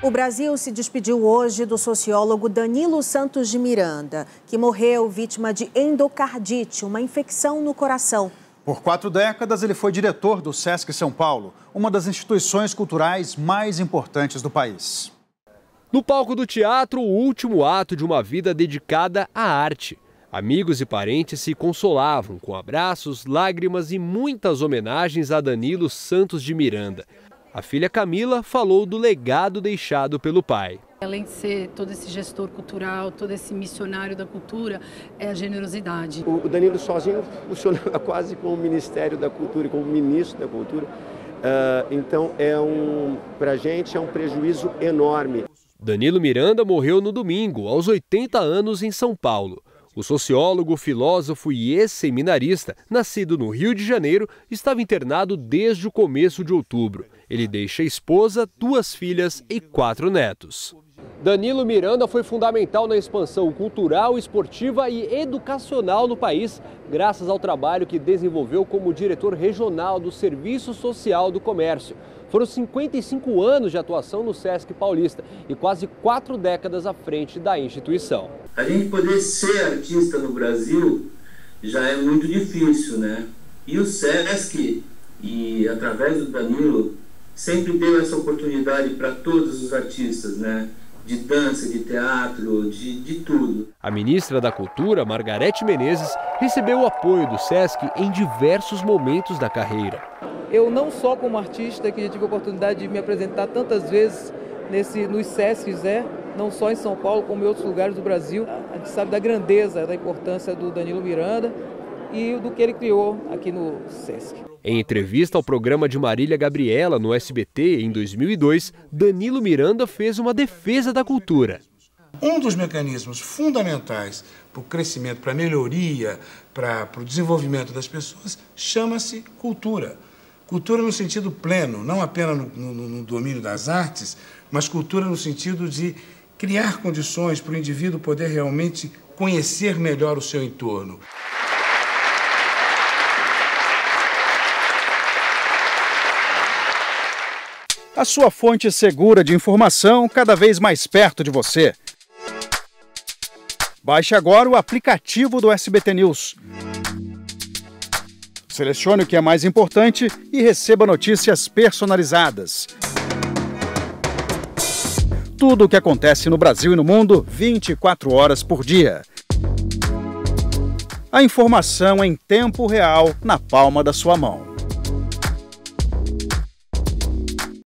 O Brasil se despediu hoje do sociólogo Danilo Santos de Miranda, que morreu vítima de endocardite, uma infecção no coração. Por 4 décadas, ele foi diretor do Sesc São Paulo, uma das instituições culturais mais importantes do país. No palco do teatro, o último ato de uma vida dedicada à arte. Amigos e parentes se consolavam com abraços, lágrimas e muitas homenagens a Danilo Santos de Miranda. A filha Camila falou do legado deixado pelo pai. Além de ser todo esse gestor cultural, todo esse missionário da cultura, é a generosidade. O Danilo sozinho funcionava quase como o Ministério da Cultura, como ministro da Cultura. Então, para a gente é um prejuízo enorme. Danilo Miranda morreu no domingo, aos 80 anos, em São Paulo. O sociólogo, filósofo e ex-seminarista, nascido no Rio de Janeiro, estava internado desde o começo de outubro. Ele deixa a esposa, 2 filhas e 4 netos. Danilo Miranda foi fundamental na expansão cultural, esportiva e educacional no país, graças ao trabalho que desenvolveu como diretor regional do Serviço Social do Comércio. Foram 55 anos de atuação no Sesc Paulista e quase 4 décadas à frente da instituição. A gente poder ser artista no Brasil já é muito difícil, né? E o Sesc, e através do Danilo, sempre deu essa oportunidade para todos os artistas, né? De dança, de teatro, de tudo. A ministra da Cultura, Margarete Menezes, recebeu o apoio do Sesc em diversos momentos da carreira. Eu não só como artista, que já tive a oportunidade de me apresentar tantas vezes nos Sescs, não só em São Paulo, como em outros lugares do Brasil. A gente sabe da grandeza, da importância do Danilo Miranda e do que ele criou aqui no Sesc. Em entrevista ao programa de Marília Gabriela no SBT em 2002, Danilo Miranda fez uma defesa da cultura. Um dos mecanismos fundamentais para o crescimento, para a melhoria, para o desenvolvimento das pessoas, chama-se cultura. Cultura no sentido pleno, não apenas no domínio das artes, mas cultura no sentido de criar condições para o indivíduo poder realmente conhecer melhor o seu entorno. A sua fonte segura de informação cada vez mais perto de você. Baixe agora o aplicativo do SBT News. Selecione o que é mais importante e receba notícias personalizadas. Tudo o que acontece no Brasil e no mundo, 24 horas por dia. A informação em tempo real, na palma da sua mão.